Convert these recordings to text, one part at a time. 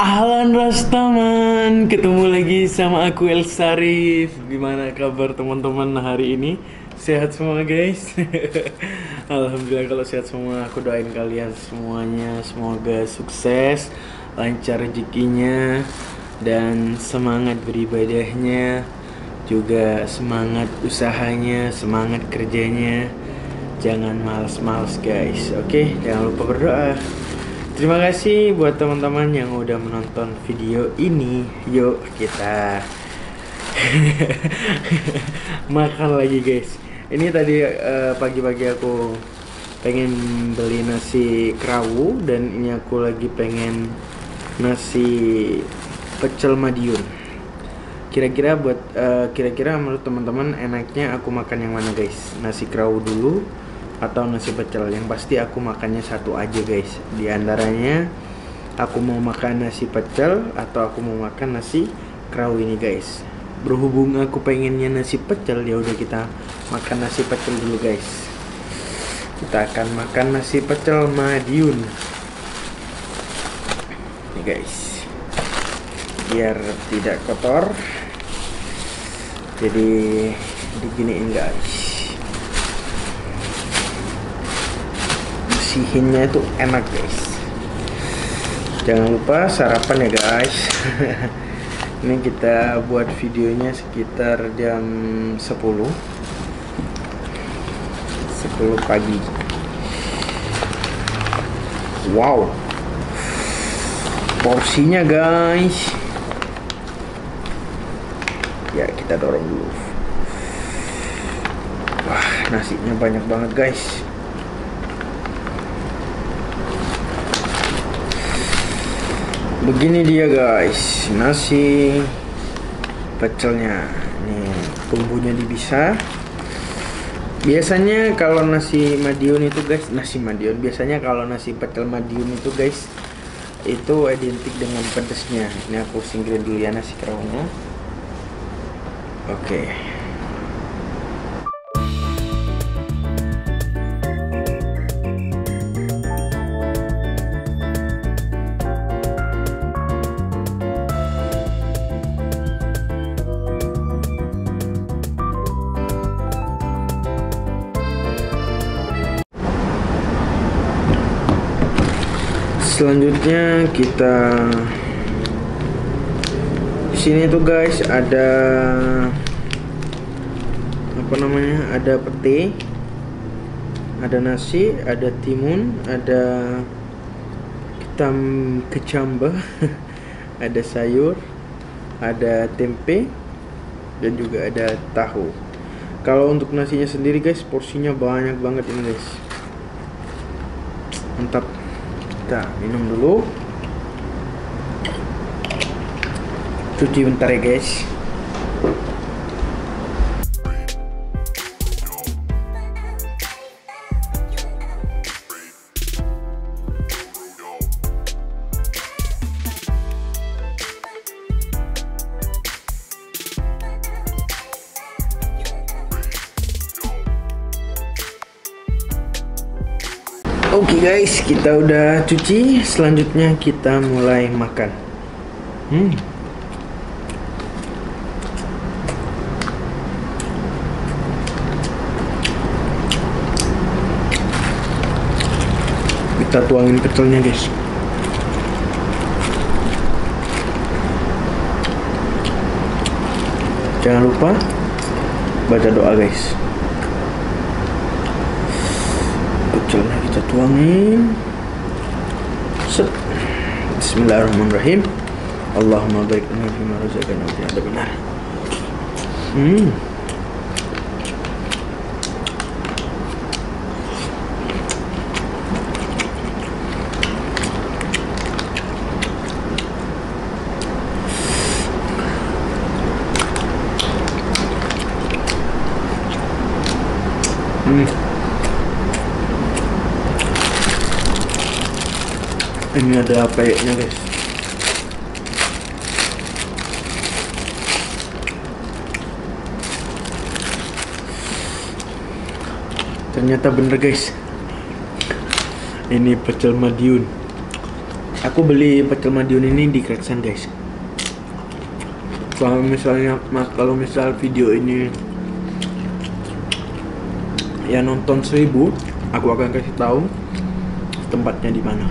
Ahlan Rastaman, ketemu lagi sama aku El Sarif. Gimana kabar teman-teman hari ini? Sehat semua guys? Alhamdulillah kalau sehat semua. Aku doain kalian semuanya semoga sukses, lancar rezekinya, dan semangat beribadahnya, juga semangat usahanya, semangat kerjanya. Jangan males-males guys. Oke, jangan lupa berdoa. Terima kasih buat teman-teman yang udah menonton video ini. Yuk kita makan lagi guys. Ini tadi pagi-pagi aku pengen beli nasi kerawu, dan ini aku lagi pengen nasi pecel Madiun. Kira-kira menurut teman-teman enaknya aku makan yang mana guys? Nasi kerawu dulu atau nasi pecel? Yang pasti aku makannya satu aja guys. Di antaranya aku mau makan nasi pecel atau aku mau makan nasi kerawu ini guys. Berhubung aku pengennya nasi pecel, ya udah kita makan nasi pecel dulu guys. Kita akan makan nasi pecel Madiun. Nih guys, biar tidak kotor, jadi diginiin guys. Bersihinnya itu enak guys. Jangan lupa sarapan ya guys. Ini kita buat videonya sekitar jam 10 pagi. Wow, porsinya guys. Ya kita dorong dulu. Wah, nasinya banyak banget guys. Begini dia guys, nasi pecelnya. Nih, bumbunya dipisah. Biasanya kalau nasi Madiun itu guys, biasanya kalau nasi pecel Madiun itu guys, itu identik dengan pedesnya. Ini aku singkirin dulu ya nasi kerawunya. Oke. Selanjutnya kita di sini tuh guys ada apa namanya? Ada pete, ada nasi, ada timun, ada hitam kecambah, ada sayur, ada tempe, dan juga ada tahu. Kalau untuk nasinya sendiri guys, porsinya banyak banget ini guys. Mantap. Kita minum dulu. Cuci bentar ya guys. Oke guys, kita udah cuci. Selanjutnya kita mulai makan. Kita tuangin pecelnya guys. Jangan lupa baca doa guys. Pecelnya kita tuangin. Set. Bismillahirrahmanirrahim. Allahumma barik lana fima razaqtana wa ada benar. Ini ada peyeknya guys. Ternyata bener guys, ini pecel Madiun. Aku beli pecel Madiun ini di Kreksen guys. Kalau misal video ini ya nonton 1000, aku akan kasih tahu tempatnya di mana.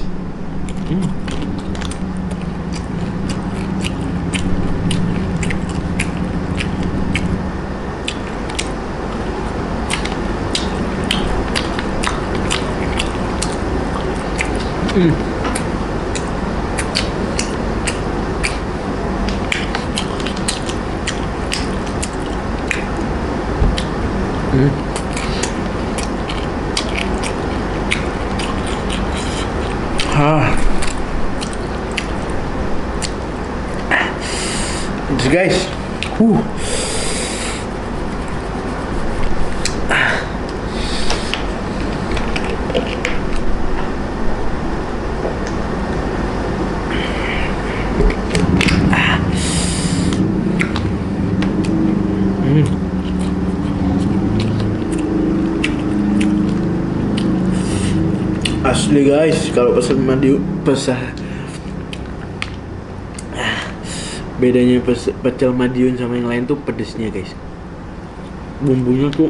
This guys, asli guys, kalau pesan Madiun bedanya pecel Madiun sama yang lain tuh pedesnya guys. Bumbunya tuh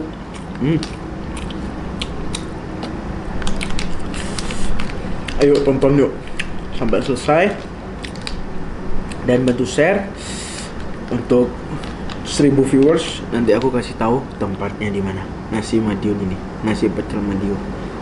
ayo tonton yuk sampai selesai dan bantu share untuk 1000 viewers. Nanti aku kasih tahu tempatnya di mana. Nasi Madiun ini, nasi pecel Madiun.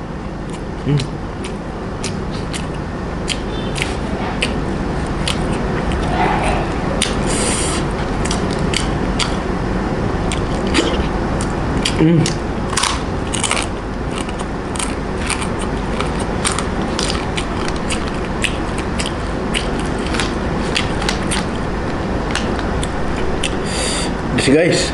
This guys,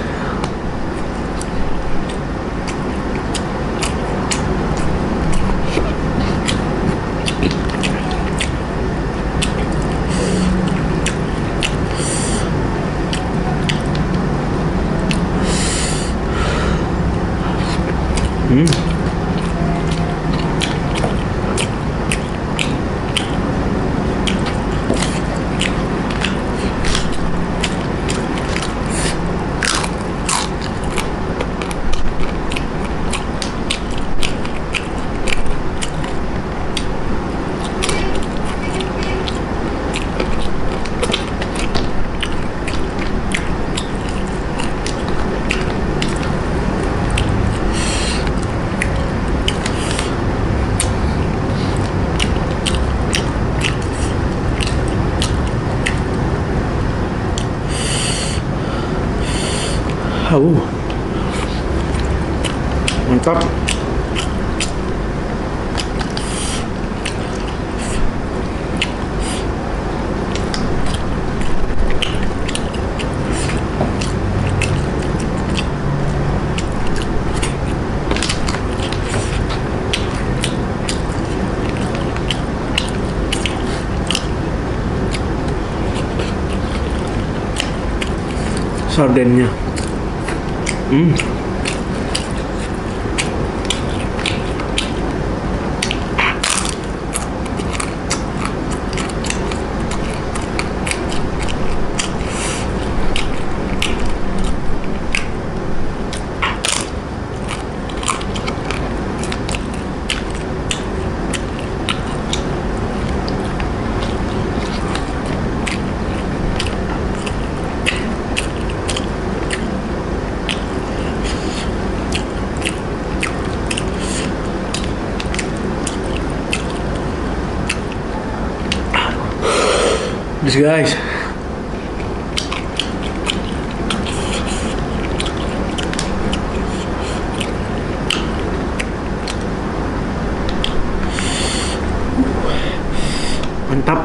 mantap. Sardennya this guys. Mantap.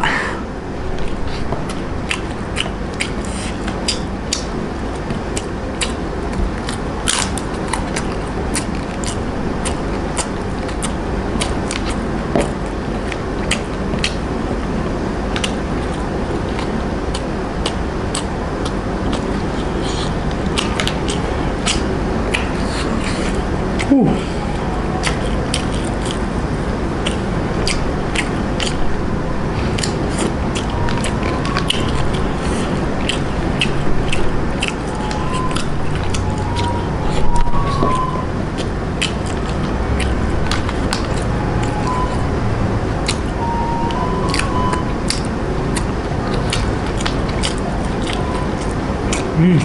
Hmm.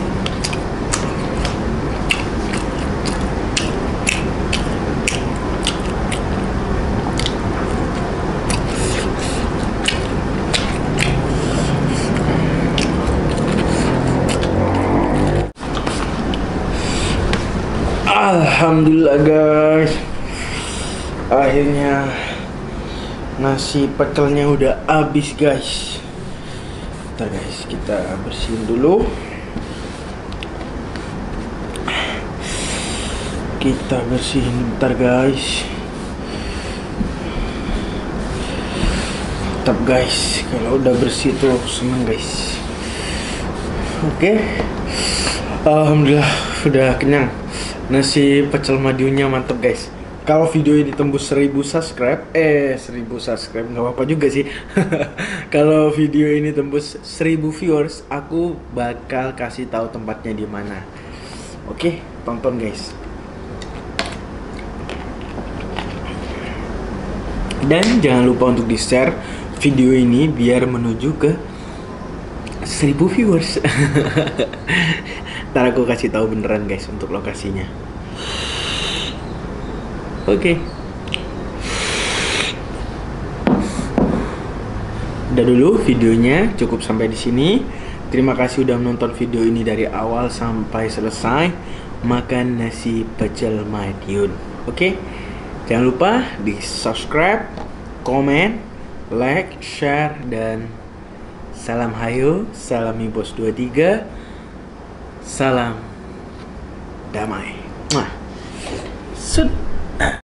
Alhamdulillah guys, akhirnya nasi pecelnya udah habis guys. Bentar guys, kita bersihin dulu. Kita bersihin bentar guys. Mantap guys, kalau udah bersih tuh seneng guys. Oke, alhamdulillah udah kenyang. Nasi pecel Madiunnya mantep guys. Kalau video ini tembus 1000 subscribe, 1000 subscribe nggak apa-apa juga sih. Kalau video ini tembus 1000 viewers, aku bakal kasih tahu tempatnya di mana. Oke, tonton guys. Dan jangan lupa untuk di-share video ini biar menuju ke 1000 viewers. Ntar aku kasih tahu beneran guys untuk lokasinya. Oke. Udah dulu videonya, cukup sampai di sini. Terima kasih udah menonton video ini dari awal sampai selesai. Makan nasi pecel Madiun. Oke. Jangan lupa di subscribe, komen, like, share, dan salam hayo, salam Bos 23, salam damai. Sud.